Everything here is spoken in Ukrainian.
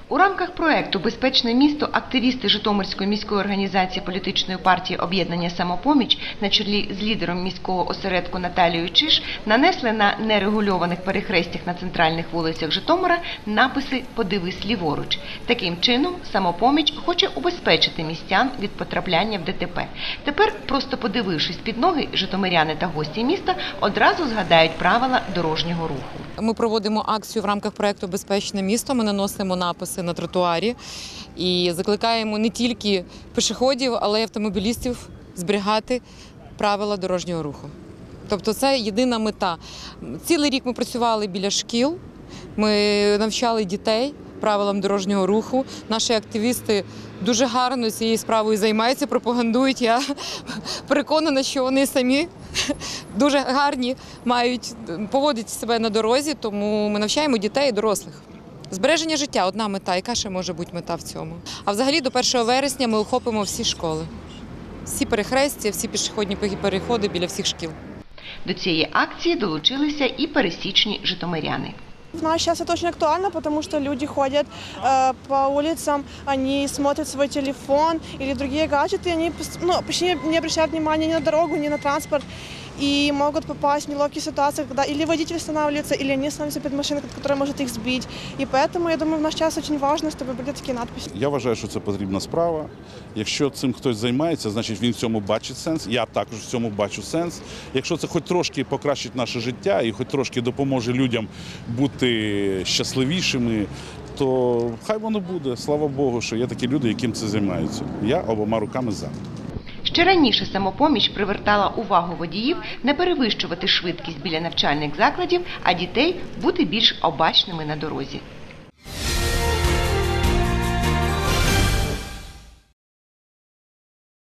У рамках проекту «Безпечне місто» активісти Житомирської міської організації політичної партії «Об'єднання «Самопоміч» на чолі з лідером міського осередку Наталією Чиж нанесли на нерегульованих перехрестях на центральних вулицях Житомира написи «Подивись ліворуч». Таким чином, «Самопоміч» хоче убезпечити містян від потрапляння в ДТП. Тепер, просто подивившись під ноги, житомиряни та гості міста одразу згадають правила дорожнього руху. Ми проводимо акцію в рамках проєкту «Безпечне місто». Ми наносимо написи на тротуарі і закликаємо не тільки пішоходів, але й автомобілістів зберігати правила дорожнього руху. Тобто це єдина мета. Цілий рік ми працювали біля шкіл, ми навчали дітей правилам дорожнього руху. Наші активісти дуже гарно цією справою займаються, пропагандують. Я переконана, що вони самі дуже гарні мають поводити себе на дорозі, тому ми навчаємо дітей і дорослих. Збереження життя – одна мета. Яка ще може бути мета в цьому? А взагалі до 1 вересня ми охопимо всі школи. Всі перехрестя, всі пішохідні переходи біля всіх шкіл. До цієї акції долучилися і пересічні житомиряни. В наш час это очень актуально, потому что люди ходят по улицам, они смотрят свой телефон или другие гаджеты, они почти не обращают внимания ни на дорогу, ни на транспорт и могут попасть в неловкие ситуации, когда или водитель останавливается, или они останавливаются перед машиной, которая может их сбить. И поэтому, я думаю, в наш час очень важно, чтобы были такі надписи. Я вважаю, що це потрібна справа. Якщо цим хтось займається, значить він в цьому бачить сенс. Я також в цьому бачу сенс. Якщо це хоч трошки покращить наше життя і хоч трошки допоможе людям бути щасливішими, то хай воно буде. Слава Богу, що є такі люди, яким це займаються. Я обома руками за. Ще раніше «Самопоміч» привертала увагу водіїв не перевищувати швидкість біля навчальних закладів, а дітей бути більш обачними на дорозі.